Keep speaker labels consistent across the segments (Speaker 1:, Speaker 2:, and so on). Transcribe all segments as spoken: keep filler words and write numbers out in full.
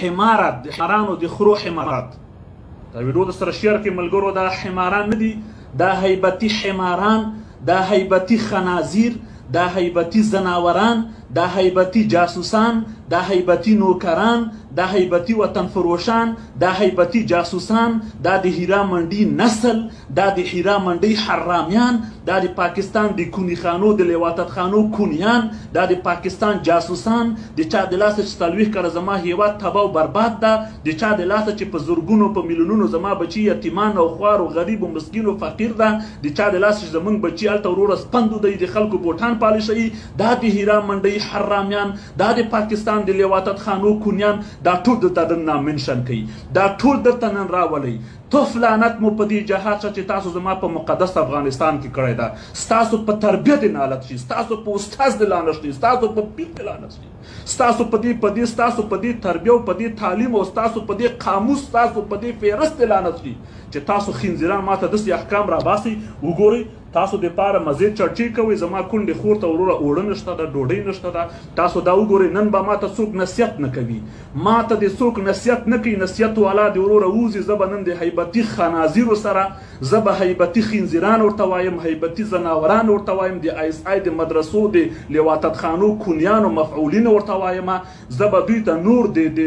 Speaker 1: حمارات د حمارانو د خرو حمارات دا ویډیو د سره شیر کې ملګرو دا حماران نه دي دا هیبتي حماران دا هیبتي خنازیر دا هیبتي زناوران دا هیبتي جاسوسان دا هیبتي نوکران دا هیبتي وطن فروشان دا هیبتي جاسوسان دا د هیرا منډي نسل دا د هیرا منډي حرامیان دا د پاکستان د کونی خانو د لیواتت خانو کونیان دا د پاکستان جاسوسان د چا د لاسه چې څلوېښت کاله زما هیواد تباه او برباد ده د چا د لاسه چې په زرګونو په میلیونونو زما بچي یتیمان او خوار او غریب او مسکین او فقیر ده د چا د لاسه چې زمونږ بچي هلته وروره سپندو دی د خلکو بوټان پالشوي دا د هیرا منډي حرامیان دا د پاکستان د لیواتت خانو کونیان دا ټول دلته درنه منشن کوي دا ټول درته نن راولئ توف لعنت مو په دې جهاد شه چې تاسو زما په مقدس افغانستان کې کړی ده ستاسو په تربیت دې لعنت شي ستاسو په استاد دې لعنت شي ستاسو په پیر دې لعنت شي ستاسو په دې په دې ستاسو په دې تربیه او په دې تعلیم او ستاسو په دې قاموس ستاسو په دې فهرست دې لعنت شي چې تاسو خنزیران ماته داسې احکام راباسئ وګورئ تاسو د پاره مزید چرچې کوئ زما کونډې خور ته وروره اوړه نشته ده ډوډۍ نشته ده تاسو دا وګورئ نن به ماته څوک نصیحت نه کوي ماته د څوک نصیحت نه کوي نصیحت والا د وروره ووځي زه به نن د هیبتي خنازیرو سره زه به هیبتي خنزیران ورته وایم هیبتي زناوران ورته وایم د آی اس آی د مدرسو د لیواتت خانو کونیانو مفعولین ورته وایم زه به دوی ته نور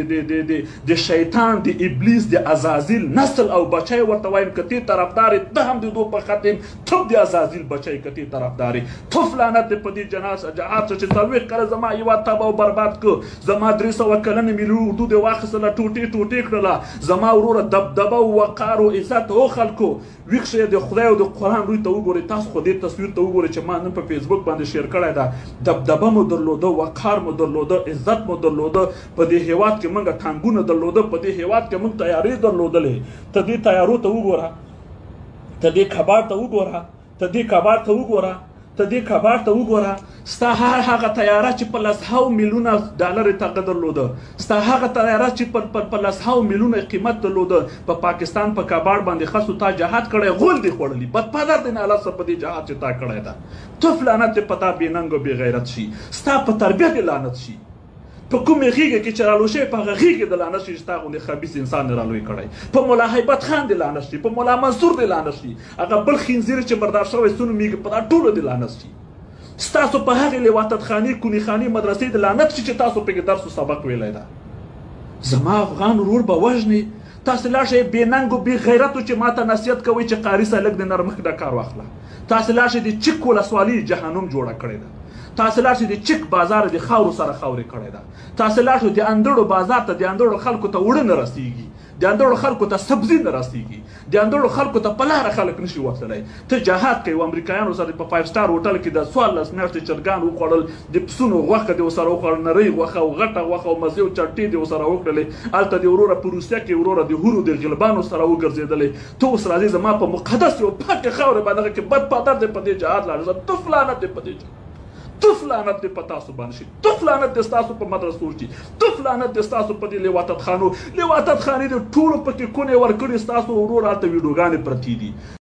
Speaker 1: د شیطان د ابلیس د عزازیل نسل او بچی ورته وایم که تی طرفدار ته هم د دو په خاطر ته د عزازیل بچی که تی طرفداري توف لعنت دې په دې جناس جهاد څه چې څلوېښت کاله زما هېواد تباه او برباد که زما درې سوه کلنې ملي اردو دې واخیستله ټوټې ټوټې کړله زما وروره دبدبه او وقار او عزت او خلکو ویښ شئ د خدای او د قرآن روی ته وګورئ تاسو خو دې تصویر ته وګورئ چې ما نن په فیسبوک باندې شیر کړی ده دبدبه مو درلوده وقار مو درلوده عزت مو درلوده په دې هېواد کې موږ ټانګونه درلوده په دې هېواد کې موږ تیارې درلودلې ته دې تیارو ته وګوره ته دې کباړ ته وګوره ته دې کباړ ته وګوره ته دې کباړ ته وګوره ستا هر هغه تیاره چې په لسهاو میلیونه ډالرې ته درلوده ستا هغه تیاره چې په لسهاو میلیونه قیمت درلوده په پاکستان په کباړ باندې خسو تا جهاد کړی غول دې خوړلي بدپادر دې نه الله څه په دې جهاد چې تا کړی ده توف لعنت دې په تا بې ننګ او بې غیرت شي ستا په تربیه دې لعنت شي په کومې غېږه کې چې رالوی شوی په هغه غېږې د لعنت شي چې ستا غوندې خبیث انسان دې رالوی کړی په ملا هیبت خان دې لعنت شي په ملا منصور دې لعنت شي هغه بل خنزیر چې بردار شوی ستونو میږي په دا ټولو دې لعنت شي ستاسو په هغې لیواتت خانې کونی خانې مدرسې دې لعنت شي چې تاسو پکې درس و سبق ویلی ده زما افغان ورور به وژنې تاسو لاړ شئ بې ننګ و بې غیرتو چې ما ته نصیحت کوئ چې قاري صاحب د نرمښت دا کار واخله تاسو لاړ شئ د چک ولسوالي جهنم جوړه کړې ده تاسو لاړ شئ د چک بازار د خاورو سره خاورې کړی ده تاسو لاړ شئ د اندړو بازار ته د اندړو خلکو ته اوړه نه رسیږي د اندړو خلکو ته سبزي نه رسیږي د اندړو خلکو ته په لاره خلک نشي ورتلی ته جهاد کوي امریکایانو سره په فایو سټار هوټل کې د څوارلس میاشتې چرګان وخوړل د پسونو غوښه دې ورسره وخوړل نرۍ غوښه او غټه غوښه او مزې او چټې دې ورسره وکړلې هلته دې وروره په روسیه کې وروره د هورو د غلبانو سره وګرځېدلې ته اوس راځې زما په مقدس یو پاکې خاورې باندې هغه کې بد پادر دې په دې جهاد لاړې توف لعنت دې په دې جهاد توف لعنت دې په تاسو باندې شي توف لعنت دې ستاسو په مدرسو شي توف لعنت دې ستاسو په دې لیواتت خانو لیواتت خانې دې ټولو پکې کونې ورکړي ستاسو ورور هلته ویډیوګانې پرتې دي